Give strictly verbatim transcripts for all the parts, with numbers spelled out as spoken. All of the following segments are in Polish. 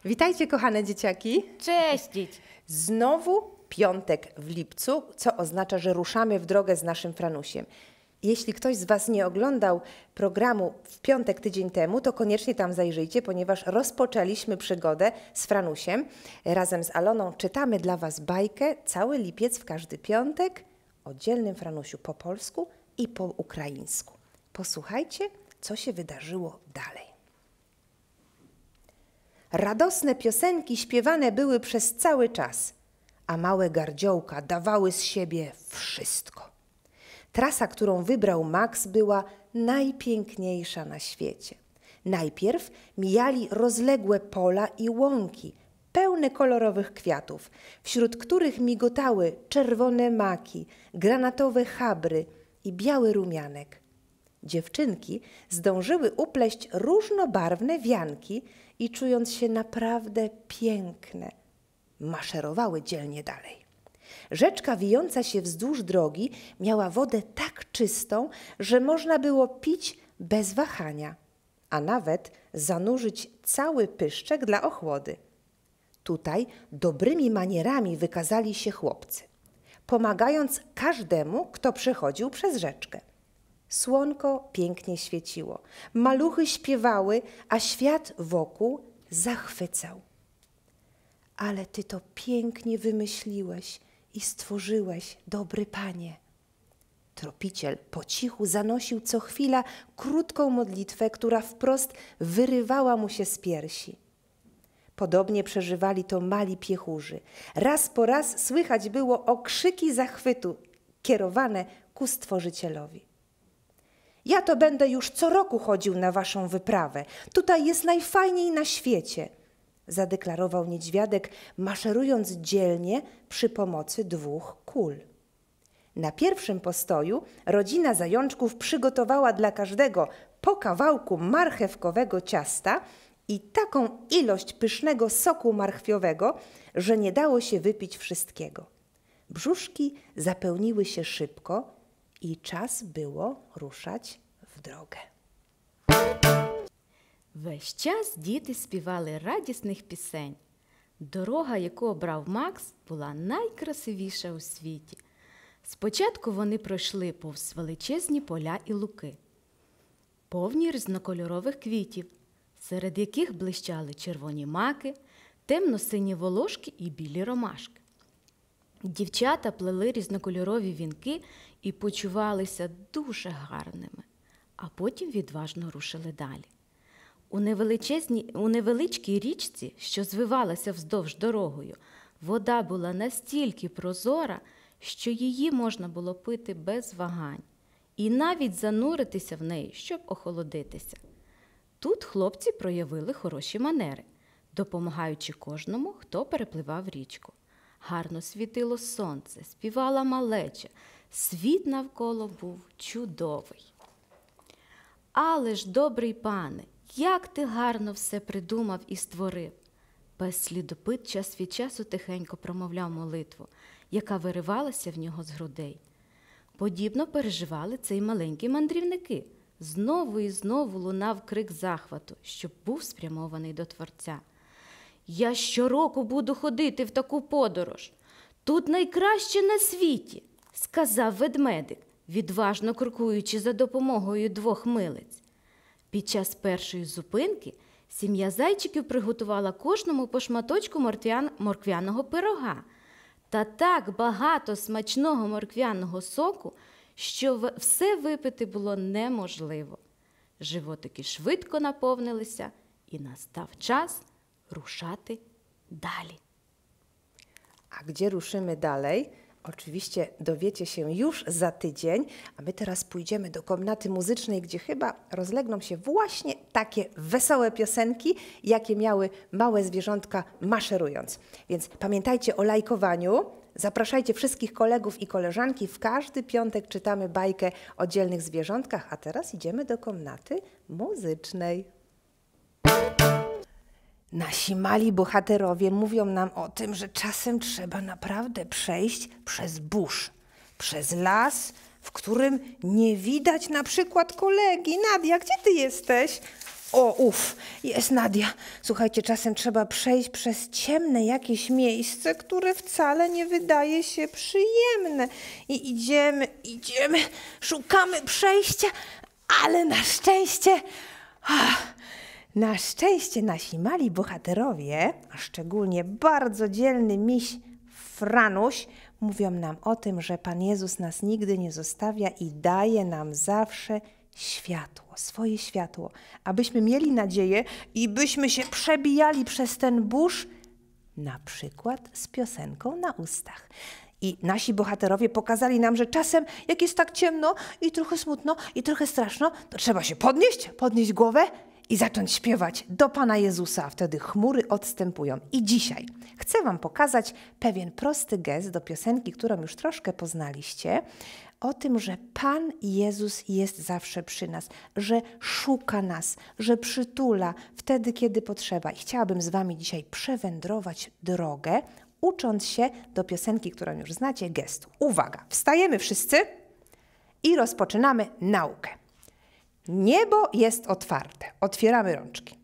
Witajcie, kochane dzieciaki. Cześć, dzieci. Znowu piątek w lipcu, co oznacza, że ruszamy w drogę z naszym Franusiem. Jeśli ktoś z Was nie oglądał programu w piątek tydzień temu, to koniecznie tam zajrzyjcie, ponieważ rozpoczęliśmy przygodę z Franusiem. Razem z Aloną czytamy dla Was bajkę cały lipiec w każdy piątek o dzielnym Franusiu po polsku i po ukraińsku. Posłuchajcie, co się wydarzyło dalej. Radosne piosenki śpiewane były przez cały czas, a małe gardziołka dawały z siebie wszystko. Trasa, którą wybrał Max, była najpiękniejsza na świecie. Najpierw mijali rozległe pola i łąki, pełne kolorowych kwiatów, wśród których migotały czerwone maki, granatowe chabry i biały rumianek. Dziewczynki zdążyły upleść różnobarwne wianki i czując się naprawdę piękne, maszerowały dzielnie dalej. Rzeczka wijąca się wzdłuż drogi miała wodę tak czystą, że można było pić bez wahania, a nawet zanurzyć cały pyszczek dla ochłody. Tutaj dobrymi manierami wykazali się chłopcy, pomagając każdemu, kto przechodził przez rzeczkę. Słonko pięknie świeciło, maluchy śpiewały, a świat wokół zachwycał. Ale ty to pięknie wymyśliłeś i stworzyłeś, dobry panie. Tropiciel po cichu zanosił co chwila krótką modlitwę, która wprost wyrywała mu się z piersi. Podobnie przeżywali to mali piechurzy. Raz po raz słychać było okrzyki zachwytu kierowane ku Stworzycielowi. Ja to będę już co roku chodził na waszą wyprawę. Tutaj jest najfajniej na świecie, zadeklarował niedźwiadek, maszerując dzielnie przy pomocy dwóch kul. Na pierwszym postoju rodzina zajączków przygotowała dla każdego po kawałku marchewkowego ciasta i taką ilość pysznego soku marchwiowego, że nie dało się wypić wszystkiego. Brzuszki zapełniły się szybko i czas było ruszać в drogę. Весь час діти співали радісних пісень. Дорога, яку обрав Макс, була найкрасивіша у світі. Спочатку вони пройшли повз величезні поля і луки, повні різнокольорових квітів, серед яких блищали червоні маки, темно-сині волошки і білі ромашки. Дівчата плели різнокольорові вінки і почувалися дуже гарними, а потім відважно рушили далі. У, у невеличкій річці, що звивалася вздовж дорогою, вода була настільки прозора, що її можна було пити без вагань і навіть зануритися в неї, щоб охолодитися. Тут хлопці проявили хороші манери, допомагаючи кожному, хто перепливав річку. Гарно світило сонце, співала малеча, світ навколо був чудовий. Але ж, добрий пане, як ти гарно все придумав і створив. Пес слідопит час від часу тихенько промовляв молитву, яка виривалася в нього з грудей. Подібно переживали це й маленькі мандрівники. Знову і знову лунав крик захвату, що був спрямований до Творця. «Я щороку буду ходити в таку подорож. Тут найкраще на світі», – сказав ведмедик, відважно крокуючи за допомогою двох милиць. Під час першої зупинки сім'я зайчиків приготувала кожному по шматочку морквян... морквяного пирога та так багато смачного морквяного соку, що все випити було неможливо. Животики швидко наповнилися, і настав час ruszamy dalej. A gdzie ruszymy dalej? Oczywiście dowiecie się już za tydzień, a my teraz pójdziemy do komnaty muzycznej, gdzie chyba rozlegną się właśnie takie wesołe piosenki, jakie miały małe zwierzątka maszerując. Więc pamiętajcie o lajkowaniu, zapraszajcie wszystkich kolegów i koleżanki. W każdy piątek czytamy bajkę o dzielnych zwierzątkach, a teraz idziemy do komnaty muzycznej. Nasi mali bohaterowie mówią nam o tym, że czasem trzeba naprawdę przejść przez burz, przez las, w którym nie widać na przykład kolegi. Nadia, gdzie ty jesteś? O, uf, jest Nadia. Słuchajcie, czasem trzeba przejść przez ciemne jakieś miejsce, które wcale nie wydaje się przyjemne. I idziemy, idziemy, szukamy przejścia, ale na szczęście, ach, na szczęście nasi mali bohaterowie, a szczególnie bardzo dzielny miś Franuś, mówią nam o tym, że Pan Jezus nas nigdy nie zostawia i daje nam zawsze światło, swoje światło, abyśmy mieli nadzieję i byśmy się przebijali przez ten burz, na przykład z piosenką na ustach. I nasi bohaterowie pokazali nam, że czasem, jak jest tak ciemno i trochę smutno i trochę straszno, to trzeba się podnieść, podnieść głowę i zacząć śpiewać do Pana Jezusa, a wtedy chmury odstępują. I dzisiaj chcę wam pokazać pewien prosty gest do piosenki, którą już troszkę poznaliście, o tym, że Pan Jezus jest zawsze przy nas, że szuka nas, że przytula wtedy, kiedy potrzeba. I chciałabym z wami dzisiaj przewędrować drogę, ucząc się do piosenki, którą już znacie, gestu. Uwaga, wstajemy wszyscy i rozpoczynamy naukę. Niebo jest otwarte. Otwieramy rączki.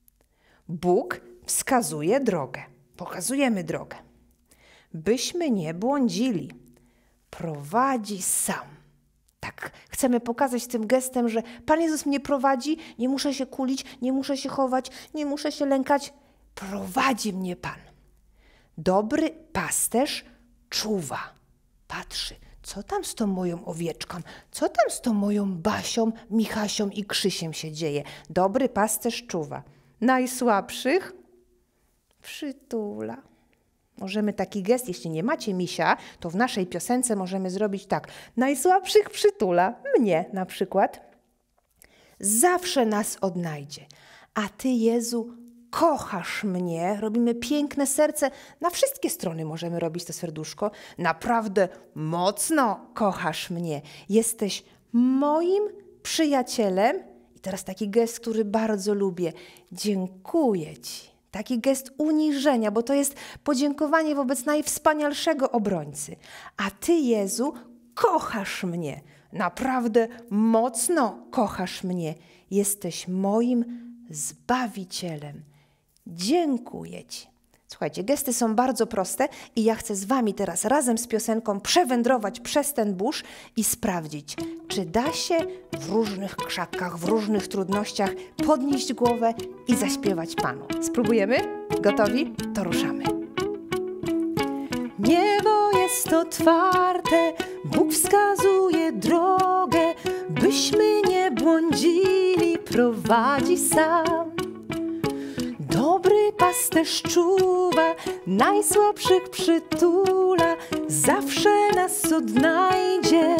Bóg wskazuje drogę. Pokazujemy drogę. Byśmy nie błądzili. Prowadzi sam. Tak, chcemy pokazać tym gestem, że Pan Jezus mnie prowadzi, nie muszę się kulić, nie muszę się chować, nie muszę się lękać. Prowadzi mnie Pan. Dobry pasterz czuwa. Patrzy. Co tam z tą moją owieczką? Co tam z tą moją Basią, Michasią i Krzysiem się dzieje? Dobry pasterz czuwa. Najsłabszych przytula. Możemy taki gest, jeśli nie macie misia, to w naszej piosence możemy zrobić tak. Najsłabszych przytula, mnie na przykład. Zawsze nas odnajdzie. A Ty, Jezu, kochasz mnie. Robimy piękne serce. Na wszystkie strony możemy robić to serduszko. Naprawdę mocno kochasz mnie. Jesteś moim przyjacielem. I teraz taki gest, który bardzo lubię. Dziękuję Ci. Taki gest uniżenia, bo to jest podziękowanie wobec najwspanialszego obrońcy. A Ty, Jezu, kochasz mnie. Naprawdę mocno kochasz mnie. Jesteś moim Zbawicielem. Dziękuję Ci. Słuchajcie, gesty są bardzo proste i ja chcę z wami teraz razem z piosenką przewędrować przez ten burz i sprawdzić, czy da się w różnych krzakach, w różnych trudnościach podnieść głowę i zaśpiewać Panu. Spróbujemy? Gotowi? To ruszamy. Niebo jest otwarte, Bóg wskazuje drogę, byśmy nie błądzili, prowadzi sam. Dobry pasterz czuwa, najsłabszych przytula, zawsze nas odnajdzie.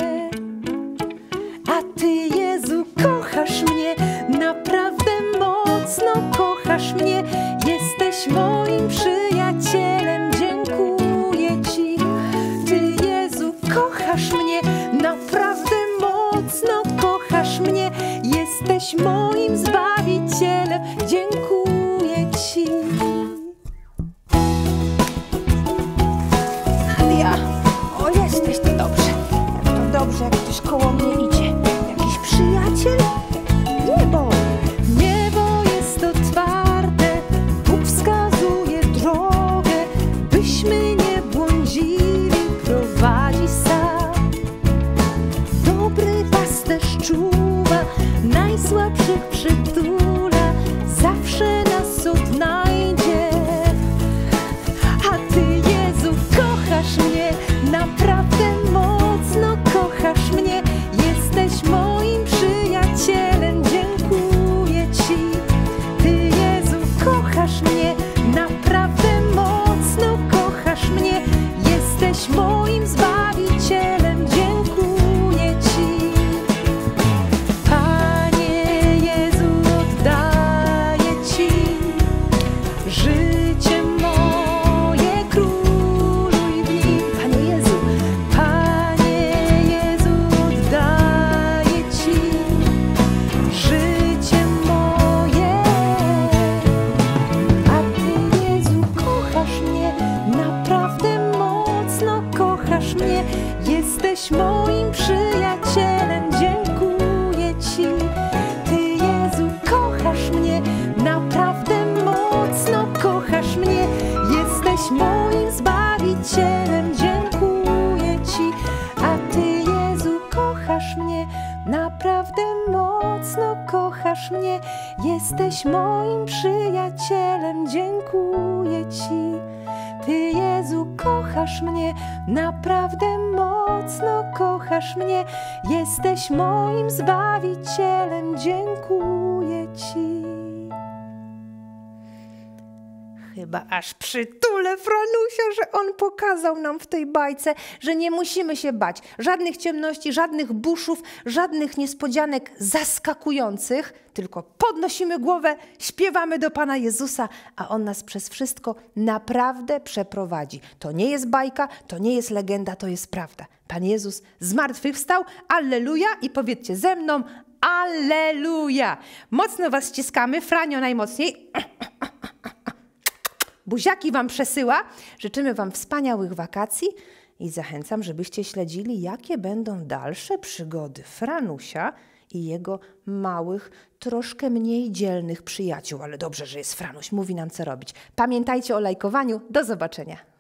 A Ty, Jezu, kochasz mnie, naprawdę mocno kochasz mnie. Jesteś moim przyjacielem, dziękuję Ci. Ty, Jezu, kochasz mnie, naprawdę mocno kochasz mnie. Jesteś moim Zbawicielem, dziękuję Ci. Nadia, o jesteś, to dobrze. To dobrze, jak ktoś koło mnie idzie. Jakiś przyjaciel? Niebo. Niebo jest otwarte, Bóg wskazuje drogę, byśmy nie błądzili, prowadzi sam. Dobry pasterz czuwa, najsłabszych przytula, zawsze nas odnajdzie. A Ty, Jezu, kochasz mnie, naprawdę mocno kochasz mnie. Jesteś moim przyjacielem, dziękuję Ci. Ty, Jezu, kochasz mnie, naprawdę mocno kochasz mnie. Jesteś moim Zbawicielem, dziękuję Ci. Panie Jezu, naprawdę mocno kochasz mnie. Jesteś moim przyjacielem, dziękuję Ci. Ty, Jezu, kochasz mnie, naprawdę mocno kochasz mnie. Jesteś moim Zbawicielem, dziękuję Ci. Chyba aż przytulę Franusia, że on pokazał nam w tej bajce, że nie musimy się bać żadnych ciemności, żadnych buszów, żadnych niespodzianek zaskakujących, tylko podnosimy głowę, śpiewamy do Pana Jezusa, a On nas przez wszystko naprawdę przeprowadzi. To nie jest bajka, to nie jest legenda, to jest prawda. Pan Jezus zmartwychwstał, alleluja, i powiedzcie ze mną, alleluja. Mocno was ściskamy, Franio najmocniej. Buziaki wam przesyła. Życzymy wam wspaniałych wakacji i zachęcam, żebyście śledzili, jakie będą dalsze przygody Franusia i jego małych, troszkę mniej dzielnych przyjaciół. Ale dobrze, że jest Franuś, mówi nam, co robić. Pamiętajcie o lajkowaniu. Do zobaczenia.